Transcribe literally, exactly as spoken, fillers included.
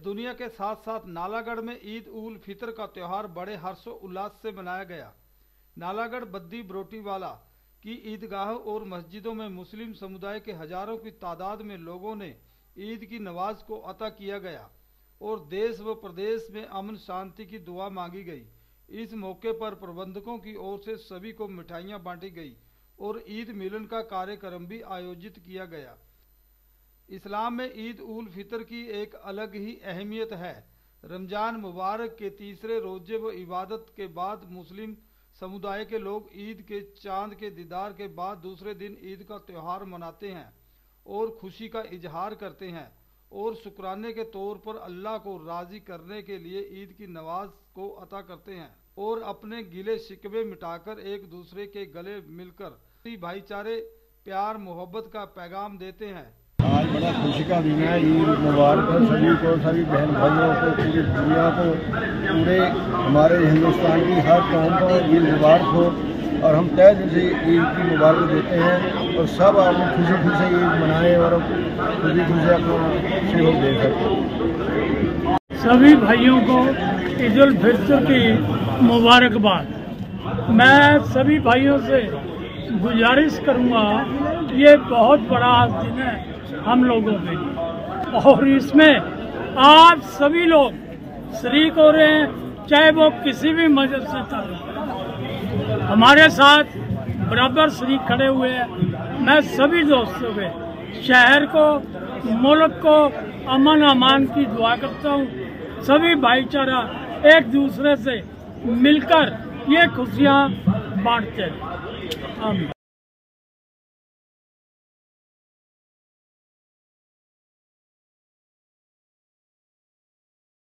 दुनिया के साथ साथ नालागढ़ में ईद उल फितर का त्यौहार बड़े हर्षोल्लास से मनाया गया। नालागढ़ बद्दी बरोटीवाला की ईदगाहों और मस्जिदों में मुस्लिम समुदाय के हजारों की तादाद में लोगों ने ईद की नमाज को अता किया गया और देश व प्रदेश में अमन शांति की दुआ मांगी गई। इस मौके पर प्रबंधकों की ओर से सभी को मिठाइयां बांटी गई और ईद मिलन का कार्यक्रम भी आयोजित किया गया। इस्लाम में ईद उल फितर की एक अलग ही अहमियत है। रमजान मुबारक के तीसरे रोजे व इबादत के बाद मुस्लिम समुदाय के लोग ईद के चांद के दीदार के बाद दूसरे दिन ईद का त्यौहार मनाते हैं और खुशी का इजहार करते हैं और शुक्राने के तौर पर अल्लाह को राजी करने के लिए ईद की नमाज को अता करते हैं और अपने गिले शिकवे मिटाकर एक दूसरे के गले मिलकर भाईचारे, प्यार, मोहब्बत का पैगाम देते हैं। आज बड़ा खुशी का दिन है। ईद मुबारक है सभी को, सभी बहन भाइयों को, पूरी दुनिया को, पूरे हमारे हिंदुस्तान की हर कौम को ईद मुबारक हो और हम तय दिल से ईद की मुबारक देते हैं और सब आप खुशी खुशी ईद मनाएं और खुशी खुशी अपना सहयोग दे सकें। सभी भाइयों को ईद उल फितर की मुबारकबाद। मैं सभी भाइयों से गुजारिश करूंगा, ये बहुत बड़ा दिन है हम लोगों के लिए और इसमें आप सभी लोग शरीक हो रहे हैं, चाहे वो किसी भी मजहब से ताल्लुक, हमारे साथ बराबर शरीक खड़े हुए हैं। मैं सभी दोस्तों के, शहर को, मुल्क को अमन अमान की दुआ करता हूँ। सभी भाईचारा एक दूसरे से मिलकर ये खुशियाँ बांटते हैं। आमीन।